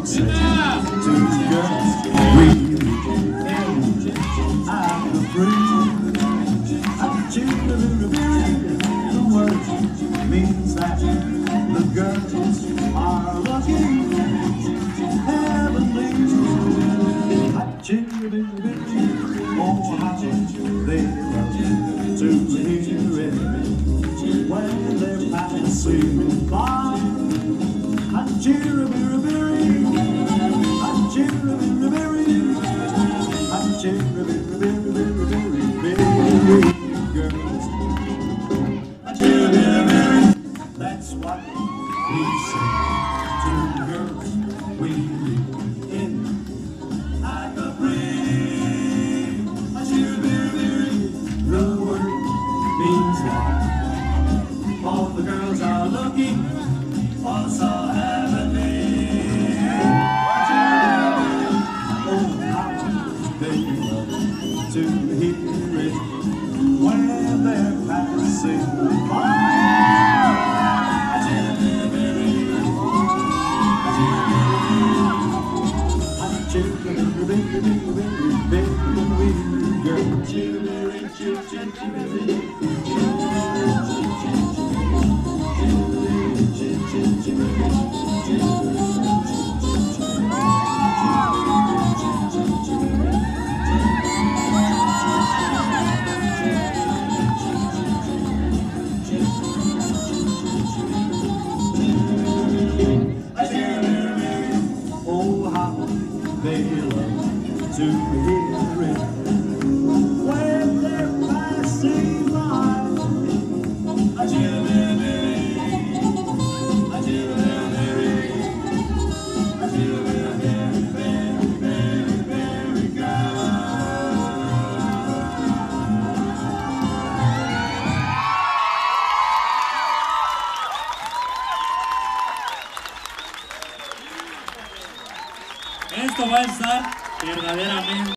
say to the girls we end at the bridge. The word means that the girls are looking heavenly. Oh, how they love to hear it when they're passing by. That's what we say to the girls we meet in at the bridge. The word means that all the girls are looking for so heavenly. Oh, how they love to hear it when they're passing by. Oh, how they love to hear it when they're passing by. Esto va a estar verdaderamente